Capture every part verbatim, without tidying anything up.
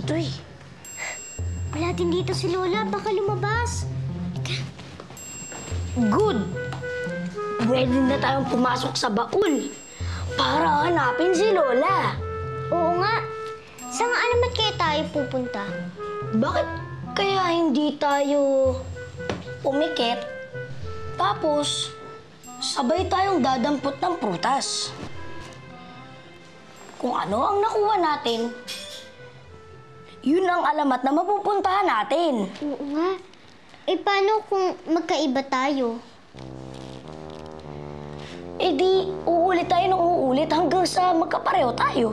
to eh. Wala din dito si Lola. Baka lumabas. Good! Pwede na tayong pumasok sa baul para hanapin si Lola. Oo nga. Saan nga alamat kaya tayo pupunta? Bakit kaya hindi tayo umikit? Tapos, sabay tayong dadampot ng prutas. Kung ano ang nakuha natin, yun ang alamat na mapupuntahan natin. Oo nga. Eh, paano kung magkaiba tayo? Eh di, uulit tayo ng uulit hanggang sa magkapareho tayo.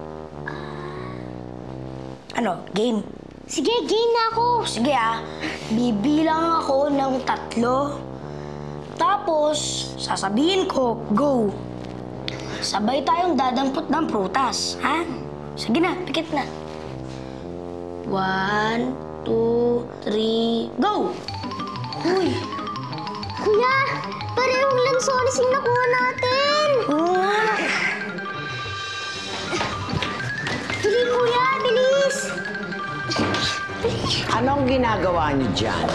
Ano, game? Sige, game na ako. Sige ah, bibilang ako ng tatlo. Tapos, sasabihin ko, go. Sabay tayong dadampot ng prutas, ha? Sige na, pikit na. One, two, three, go! Uy! Kuya! Parehong lansones yung nakuha natin! Oo nga. Dali, kuya! Bilis! Anong ginagawa niyo dyan?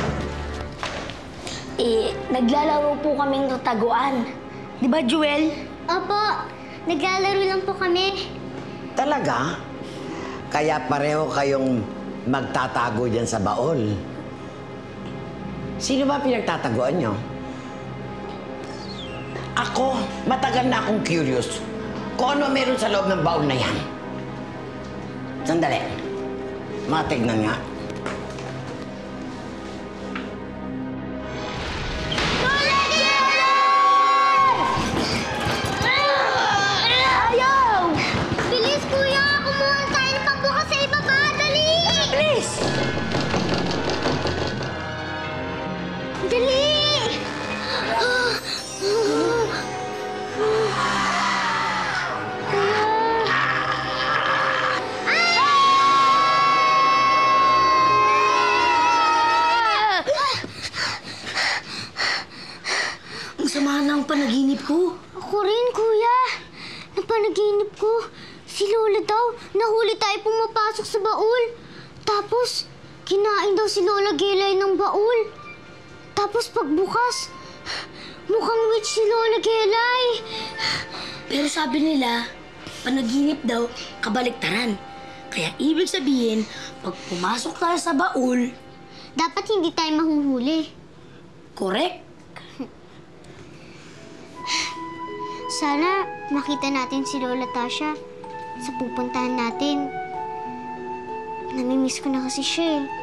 Eh, naglalaro po kaming taguan. Di ba, Jewel? Opo, naglalaro lang po kami. Talaga? Kaya pareho kayong magtatago dyan sa baol. Sino ba pinagtataguan niyo? Ako, matagal na akong curious kung ano meron sa loob ng baul na yan. Sandali. Matignan nga. Ayaw! Bilis, kuya! Kumuha tayo ng pagbukas sa ibaba! Dali! Bilis! Dali! Ang sama ng panaginip ko. Ako rin, kuya. Napanaginip ko. Si Lola daw, nahuli tayo pumapasok sa baul. Tapos, kinain daw si Lola Gelay ng baul. Tapos pagbukas, mukhang witch si Lola Gelay. Pero sabi nila, panaginip daw, kabaliktaran. Kaya ibig sabihin, pag pumasok tayo sa baul, Dapat hindi tayo mahuhuli. correct? Sana makita natin si Lola Tasha sa pupuntahan natin. Namimiss ko na kasi siya eh.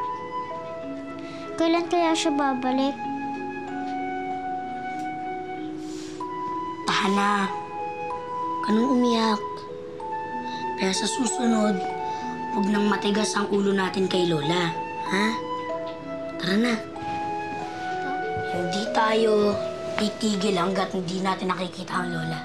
Kailan kaya siya babalik? Tahan na. Kanong umiyak. Kaya sa susunod, huwag nang matigas ang ulo natin kay Lola. Ha? Tara na. Hindi tayo titigil hanggat hindi natin nakikita ang Lola.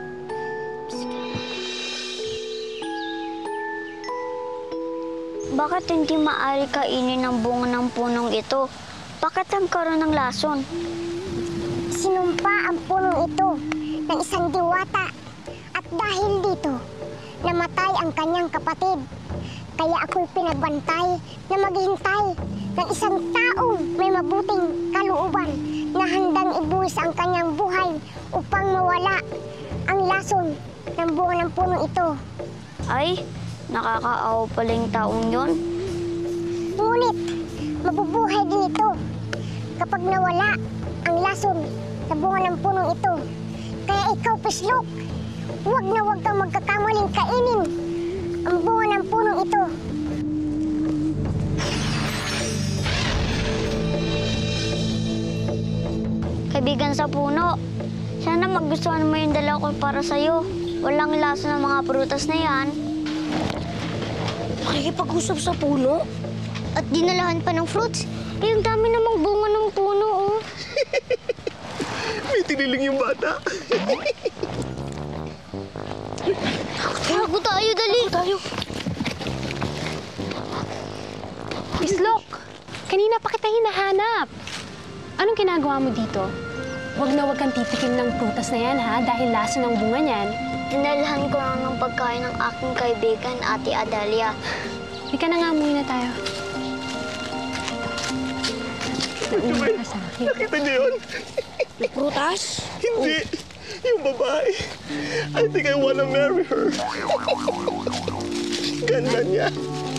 Bakit hindi maaari kainin ang bunga ng punong ito? Bakit nagkaroon ng lason? Sinumpa ang punong ito ng isang diwata at dahil dito, namatay ang kanyang kapatid. Kaya ako'y pinagbantay na maghintay ng isang taong may mabuting kalooban na handang ibuwis ang kanyang buhay upang mawala ang lason ng bunga ng punong ito. Ay, nakakaawa pala yung taong yun. Ngunit, mabubuhay din ito kapag nawala ang lason sa bunga ng punong ito. Kaya ikaw, Pislok, huwag na huwag kang magkakamaling kainin ang bunga ng punong ito. Kaibigan sa puno, sana magustuhan mo yung dala ko para sa'yo. Walang lason ng mga prutas na yan. Makikipag-usap sa puno? At dinalahan pa ng fruits. Eh, ang dami namang bunga ng puno, oh. May tiniling yung bata. Tago tayo, dali. Tayo. Pislok, kanina pa kita hinahanap. Anong ginagawa mo dito? Huwag na huwag kang titikim ng prutas na yan, ha? Dahil laso ng bunga niyan. Dinalahan ko lang ng pagkain ng aking kaibigan, Ate Adalia. Hindi ka na nga, umuwi na tayo. Joel, Ka sa akin. nakita niyo yun? Prutas? Hindi. Yung babae. I think I wanna marry her. Ganda niya.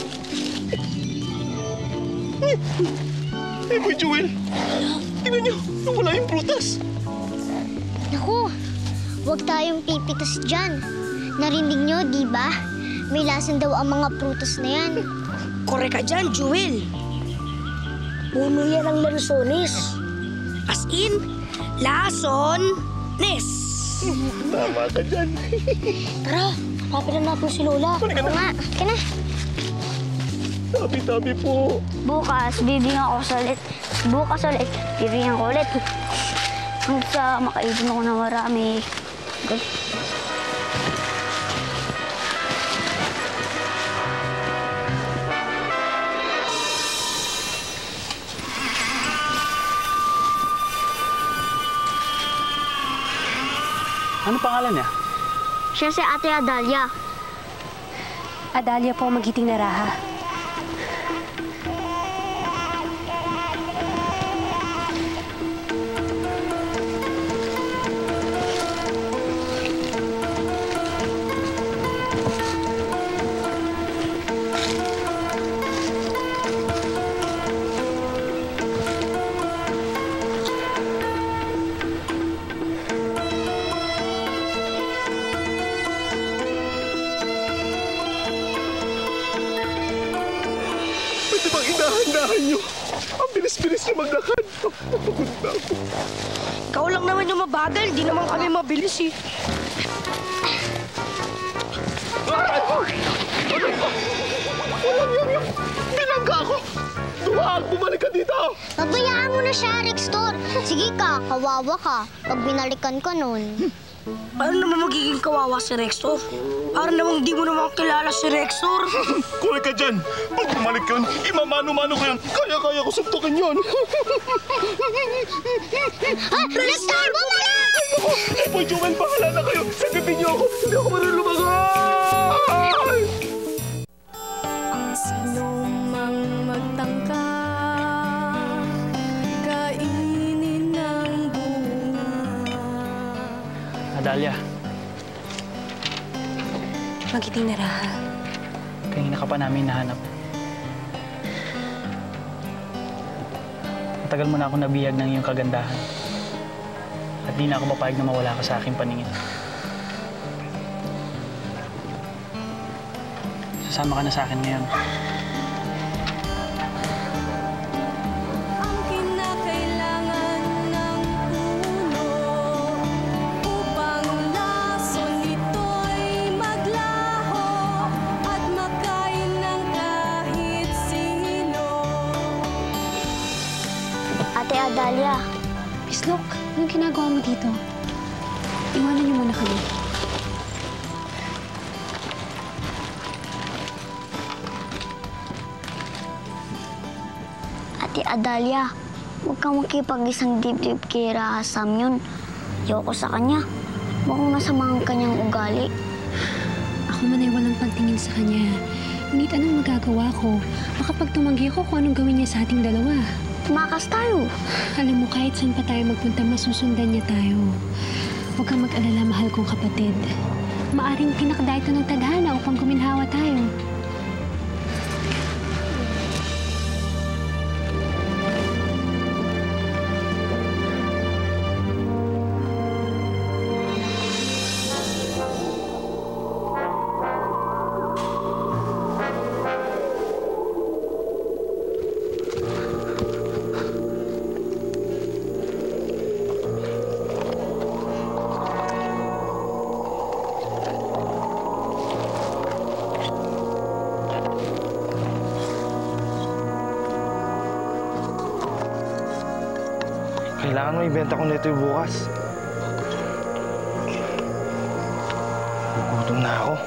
Eh, Boy Joel. Tingnan niyo, nawala yung prutas. Naku, huwag tayong pipitas dyan. Narinig nyo, di ba? May lason daw ang mga prutas na yan. Korek ka dyan, Jewel. Puno yan ang lansones. As in, lason-nes. Tama ka dyan. Tara, hanapin na natin si Lola. Halika na. Nga, kina. Tabi-tabi po. Bukas, bibigyan ko sa ulit. Bukas ulit, bibigyan ko ulit. Hanggang sa makaipon ako na marami. Good. Ano pangalan niya? Siya si Ate Adalia. Adalia po, magiting na raha. Pwede bang inahan-nahan niyo? Ang bilis-bilis niyo maglakad. Napagod na ako. Ikaw lang naman yung mabagal, di naman kami mabilis eh. Ay! Ano ba? Walang yan yung binangga ako. Duwag, bumalik ka dito. Pabayaan mo na siya, Rextor. Sige ka, kawawa ka. Pag binalikan ka nun. Paano naman magiging kawawa si Rextor? Parang namang di mo naman kilala si Rextor. Kulit ka dyan. Pag bumalik yun, imamano-mano ko yan. Kaya-kaya ko suntukin yun. Ah, Rextor, bumalik! Eh, Boy Joel, bahala na kayo. Sagipin niyo ako. Hindi ako marunong lumagoy. Sino mang magtangka, kainin ng bunga. Adalia, Magiting na raha. kanina ka pa namin nahanap. Matagal mo na ako nabihag ng iyong kagandahan. At di na ako mapayag na mawala ka sa aking paningin. Sasama ka na sa akin ngayon. Ang kinakailangan ng puno upang lason nito'y maglaho at makain ng kahit sino. Ate Adalia, Pislok, anong ginagawa mo dito? Iwanan niyo muna kami. Ate Adalia, huwag kang makipag-isang dibdib kay Rahasam yun. Ayoko sa kanya. Mukhang masama ang kanyang ugali. Ako man ay walang pagtingin sa kanya. Ngunit anong magagawa ko? Baka pag tumanggi ako kung anong gawin niya sa ating dalawa. Tumakas tayo. Alam mo, kahit saan pa tayo magpunta, masusundan niya tayo. Huwag kang mag-alala, mahal kong kapatid. Maaring pinakda ito ng tadhana upang guminhawa tayo. Kailangan mo ibenta ko nito yung bukas. Gugutom na ako.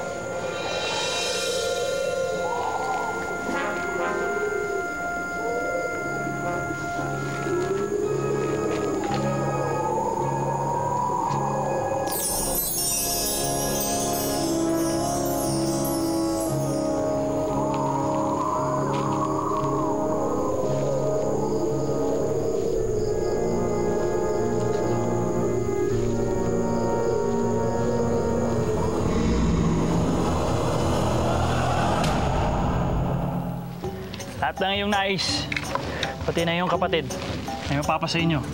Lahat ng iyong nais, pati na iyong kapatid, ay mapapa sa inyo.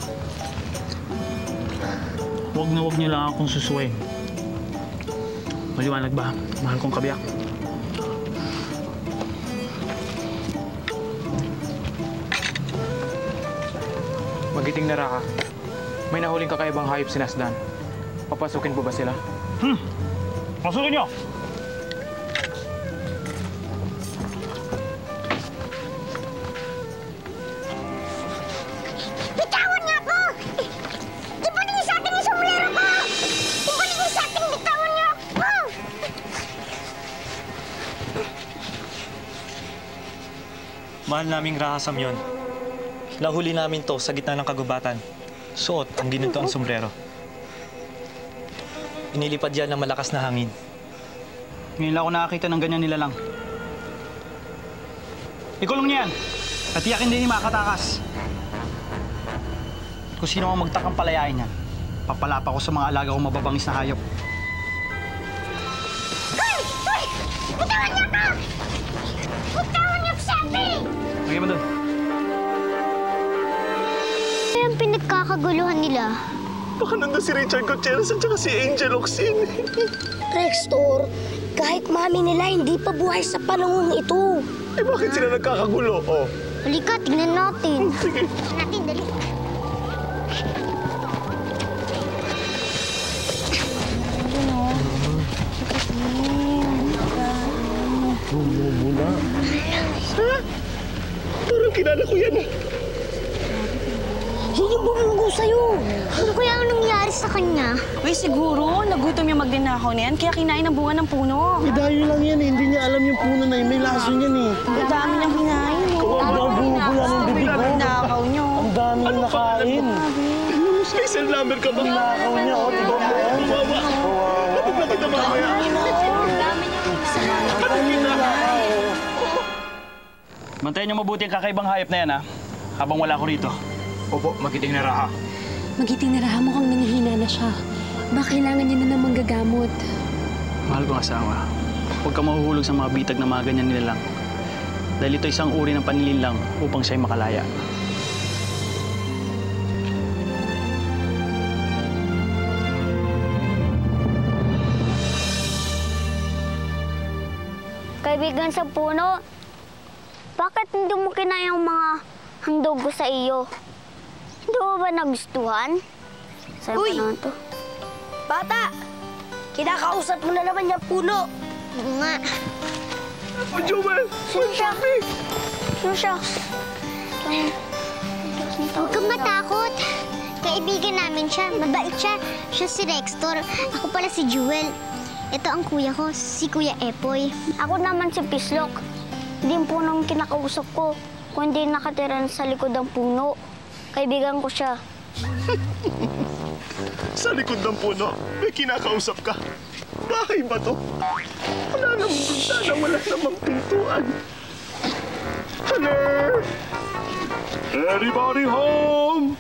Huwag na huwag niyo lang akong susuwain. Maliwanag ba, mahal kong kabiyak? Magiting na Raka. May nahuling kakaibang hayop si Nasdan. Papasukin po ba sila? Hmm! Pasukin niyo! Bitawan niya ako! Ibalik niyo sa atin yung sombrero ko! Ibalik niyo sa atin, bitawan niyo ako! Mahal naming Rahasam yun. Nahuli namin to sa gitna ng kagubatan. Suot ang ginito ang sombrero. Inilipad yan ng malakas na hangin. Ngayon lang ako nakakita ng ganyan nila lang. Ikulong niya yan! At tiyakin din ni makatakas. Kung sino ang magtakang palayain yan, papalapa ko sa mga alaga kong mababangis na hayop. Hoy! Hoy! Bitawan niyo ako! Bitawan niyo sabi! Lagay mo doon. Ano yung pinagkakaguluhan nila? Baka nandun si Richard Gutierrez at saka si Angel Oxin. Rextor, kahit mami nila hindi pa buhay sa panahon ito. Eh bakit sila nagkakagulo? Oh. Halika, tignan natin. Sige. Natin, dali. Ha? Parang kilala ko yan ah. Yun yung bumunggo sa'yo. Ano kaya ang nangyari sa kanya? Uy, siguro, nagutom yung magnanakaw na yan, kaya kinain ang bunga ng puno. Eh dayo lang yan eh. Hindi niya alam yung puno na yun. May laso niyan eh. Ang dami niyang kinain. eh. Ang dami bumubula ng bibig mo. Magnanakaw niyo. Ang dami yung nakain. May cell number ka ba? Nakaw niya. O, tignan mo yan. Kawawa. Kapag nakita mamaya. Bantayan niyo mabuti ang kakaibang hayop na yan, ha? Habang wala ko rito. Opo, magiting na Raha. Magiting na Raha, mukhang nanghihina na siya. Baka kailangan niya na ng manggagamot. Mahal kong asawa, huwag ka mahuhulog sa mga bitag na mga ganyan nila lang. Dahil ito isang uri ng panlilang upang siya'y makalaya. Kaibigan sa puno, bakit hindi mo kinayang mga handog ko sa iyo? Hindi mo ba nagustuhan? Sa'yo Uy! pa naman to. Bata, kinakausap mo na naman yung puno. Oo nga. Oh, Joel! Sino siya? Sino siya? Huwag kang matakot. Kaibigan namin siya. Mabait siya. Siya si Rextor. Ako pala si Jewel. Ito ang kuya ko, si Kuya Epoy. Ako naman si Pislok. Hindi yung punong kinakausap ko, kundi nakatira sa likod ng puno. Kaibigan ko siya. Sa likod ng puno, may kinakausap ka. Bahay ba to? Wala namang bintana, wala namang pintuan. Hello? Everybody home?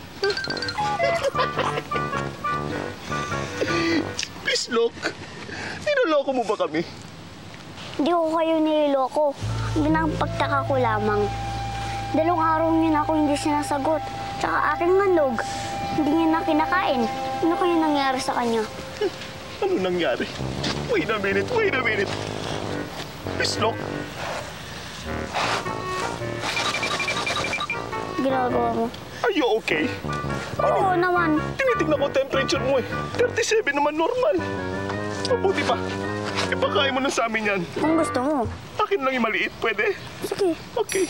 Pislok, niloloko mo ba kami? Hindi ko kayo nililoko. Ginapagtaka ko lamang. Dalawang araw niyo na ako hindi sinasagot. Tsaka aking mandog, hindi niya na kinakain. Ano kaya nangyari sa kanya? Ano nangyari? Wait a minute, wait a minute. Pislok, Ginagawa mo. are you okay? Oo naman. Tinitignan ko temperature mo eh. thirty-seven naman normal. Mabuti pa. Ipakain mo na sa amin yan. Kung gusto mo. Akin lang yung maliit, pwede? Sige. Okay.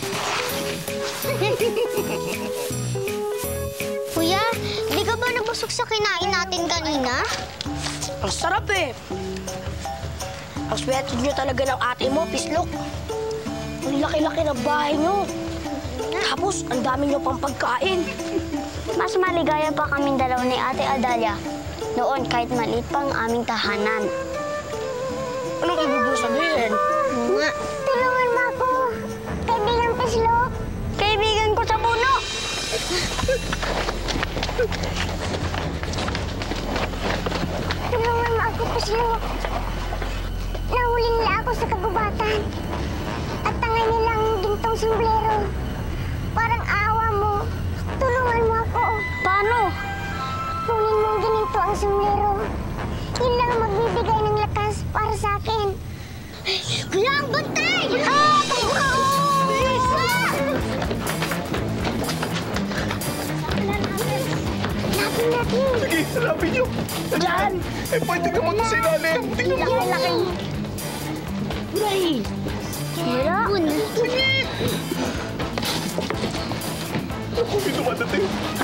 Kuya, di ka ba nabusog sa kinain natin kanina? Ang sarap eh. Ang swerte nyo talaga ng ate mo, Pislok. Ang laki-laki ng bahay nyo. Tapos, ang dami nyo pang pagkain. Mas maligaya pa kaming dalawa ni Ate Adalia. Noon, kahit maliit pa ang aming tahanan. Anong ibig mo sabihin? Nga. Tulungan mo ako. Kaibigan Pislok. Kaibigan ko sa puno! Tulungan mo ako, Pislok. Nahuli nila ako sa kagubatan. At tangay nilang gintong sombrero. ang sombrero. Yun lang ang magbibigay ng lakas para sa akin. Kailangan bantay! Ah! Bilis! Hanapin natin! Sige, hanapin niyo! Diyan! Eh, pwede ka mo sa ilalim! Tingnan mo! Laki! Bray! Kira! Sige! Ako, may dumadating.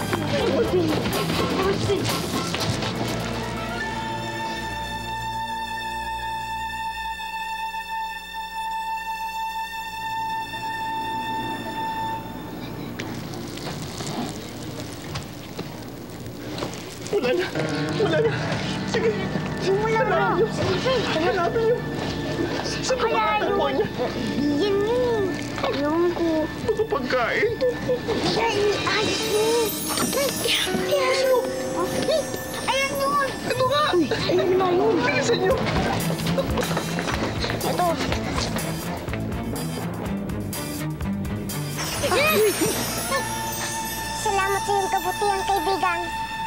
Wala na. Wala na. Sige. Wala na. Hanapin niyo. Saan ba Kaya matatagpuan niya? Yan yun. Ewan ko. Baka pagkain. Ay, ayos mo. Ayos mo. Ayan yun. Ito nga. Ayun na yun! Bilisan niyo. Ito. Salamat sa iyong kabutihan, kaibigan.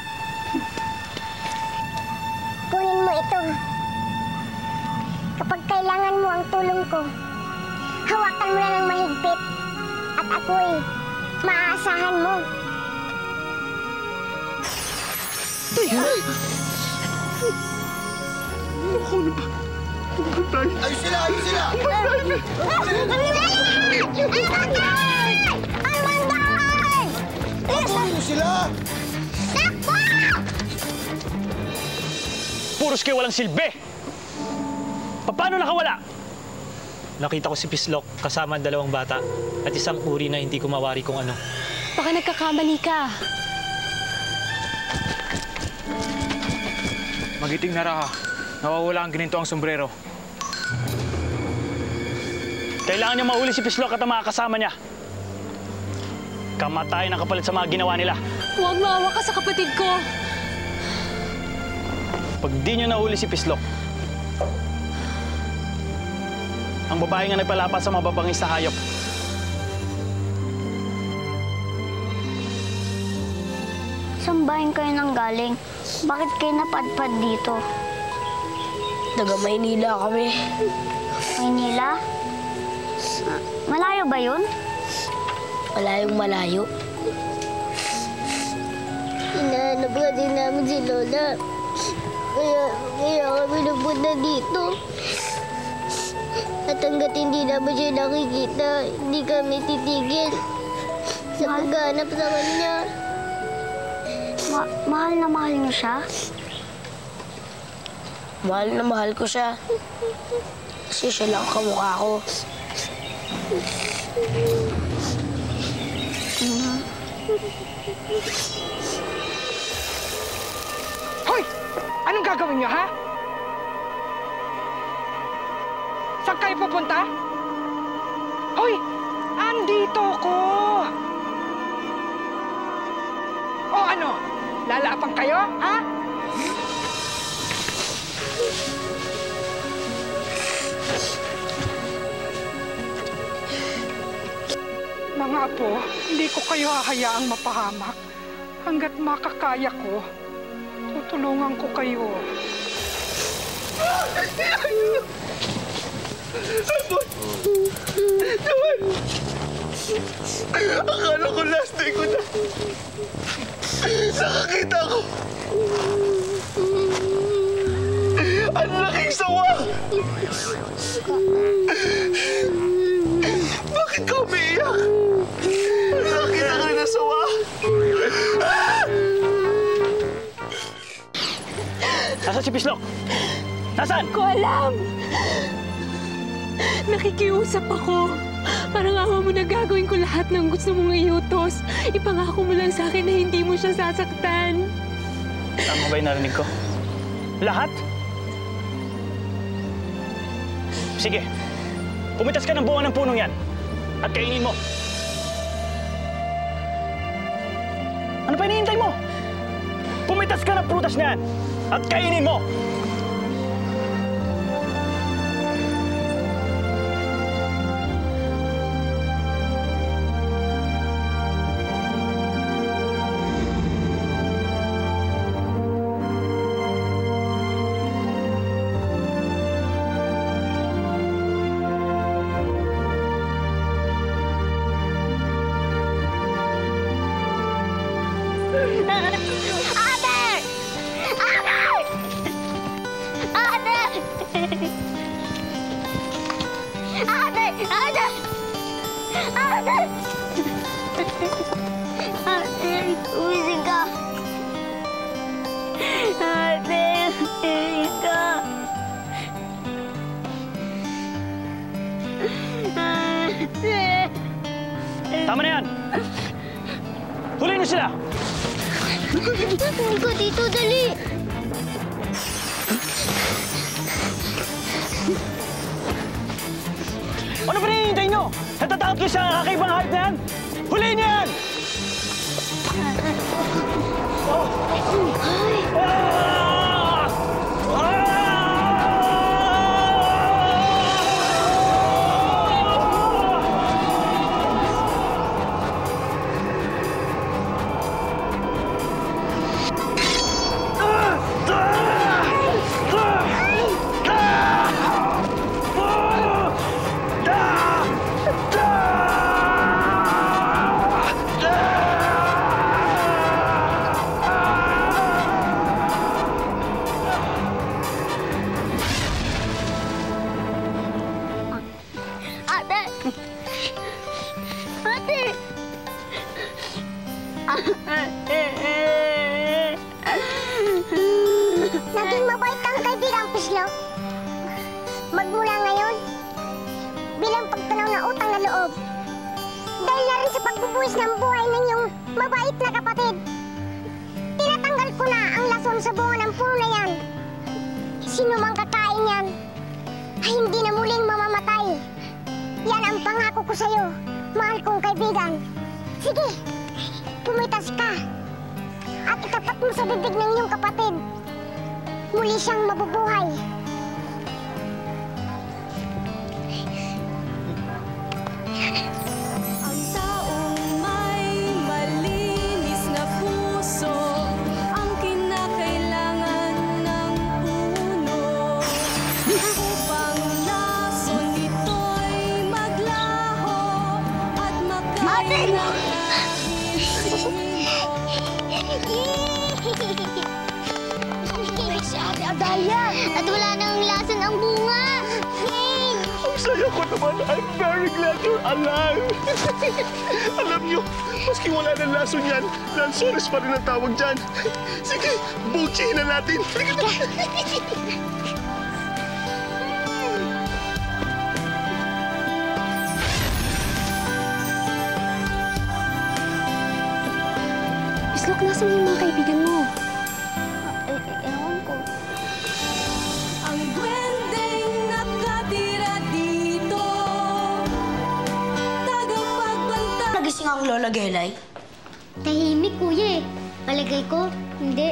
Kunin mo ito. Kapag kailangan mo ang tulong ko, hawakan mo na ng mahigpit at ako'y maaasahan mo. Ako na ba? Bantay. Ayos sila! Ayos sila! Ayos sila! Puros kayo walang silbi! Pa- Paano nakawala? Nakita ko si Pislok kasama ang dalawang bata at isang uri na hindi ko mawari kung ano. Baka nagkakamali ka. Magiting na raha. Nawawala ang gininto ang sombrero. Kailangan niya mahuli si Pislok at ang mga kasama niya. Kamatayan ang kapalit sa mga ginawa nila. Huwag maawa ka sa kapatid ko. Pag di niyo nahuli si Pislok, ang babae nga nagpalapat sa mga babangis na hayop. Saan bayan kayo nang galing? Bakit kayo napadpad dito? Taga Maynila kami. Maynila? Ah, Malayo ba yun? Malayong malayo. Hinahanap ka din namin si Lola. Kaya, kaya kami napunta dito. At hanggat hindi naman siya nakikita, hindi kami titigil sa paghanap sa kanya. Ma- mahal na mahal niyo siya? Mahal na mahal ko siya. Kasi siya lang kamukha ko. Hoy! Anong gagawin niyo, ha? Saan kayo pupunta? Hoy! Andito ko! O ano? Lalapang kayo, ha? Mga apo, hindi ko kayo hahayaang mapahamak. Hanggat makakaya ko, tutulungan ko kayo. Naman! Akala ko last day ko na. Nakakita ko. Ang laking sawa! Bakit ka umiiyak? Nakakita ka na sawa? Nasaan si Pislok? Nasaan? Hindi ko alam. Nakikiusap ako. Parang awa mo na gagawin ko lahat ng gusto mong iutos. Ipangako mo lang sa akin na hindi mo siya sasaktan. Tama ba yung narinig ko? Lahat? Sige. Pumitas ka ng bunga ng punong yan. At kainin mo. Ano pa hinihintay mo? Pumitas ka ng prutas na yan. At kainin mo. Ate! Ate! Ate! Ate, umisig ka. Ate, umisig ka. Ate! Tama na yan! Huli na sila! Hindi ko dito, dali! Ano ba hinihintay nyo? Natatakot kayo sa kakaibang hype na yan? Huli niyo yan! Oh. Ah! Ate! Ate! Naging mabait kang kaibigang Pislo. Magmula ngayon, bilang pagtunaw ng utang na loob. Dahil na rin sa pagbubuwis ng buhay ng iyong mabait na kapatid. Tinatanggal ko na ang lason sa bunga ng puno na yan. Sino mang kakain yan, ay hindi na muling mamamatay. Yan ang pangako ko sa'yo, mahal kong kaibigan. Sige, pumitas ka. At itapat mo sa bibig ng iyong kapatid. Muli siyang mabubuhay. Ang taong may malinis na puso ang kinakailangan ng puno upang lason nito'y maglaho at makain ng kahit sino. Si Ate Adalia! At wala nang lason ang bunga! Ang saya ko naman. I'm very glad you're alive. Alam niyo, maski wala ng lason yan, Lanzones pa rin ang tawag dyan. Sige, buchihin na natin. Sige na. Islok, nasan yung mga kaibigan mo? Ewan ko. Ang duwendeng nakatira dito, tagapagbanta. Nagising ang Lola Gelay. Tahimik, kuya eh. Palagay ko, hindi.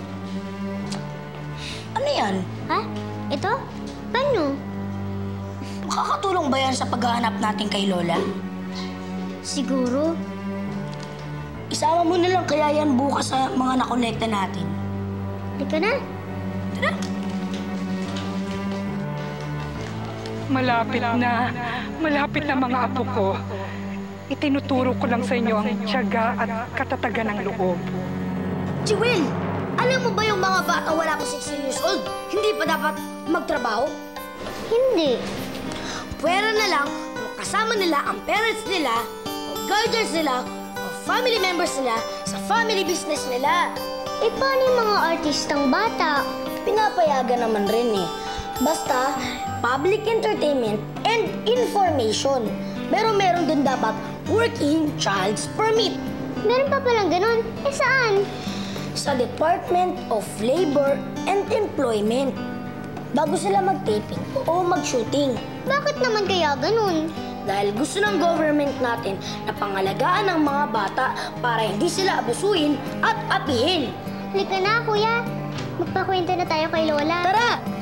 Ano yan? Ha? Ito? Paano? Makakatulong ba yan sa paghahanap natin kay Lola? Siguro. Isama mo na lang kaya yan bukas sa mga nakolekta natin. Halika na. Tara! Malapit na. Malapit na mga apo ko. Itinuturo ko lang sa inyo ang tiyaga at katatagan ng loob. Jewel! Alam mo ba yung mga bata wala pa sixteen years old? Hindi pa dapat magtrabaho? Hindi. Pwera na lang kung kasama nila ang parents nila, o guardians nila, o family members nila sa family business nila. Eh, paano yung mga artistang bata? Pinapayagan naman rin eh. Basta, public entertainment and information. Pero meron din dapat working child's permit. Meron pa palang ganun. Eh, saan? Sa Department of Labor and Employment. Bago sila mag-taping o mag-shooting. Bakit naman kaya ganun? Dahil gusto ng government natin na pangalagaan ang mga bata para hindi sila abusuin at apihin. Halika na, kuya. Magpakwento na tayo kay Lola. Tara!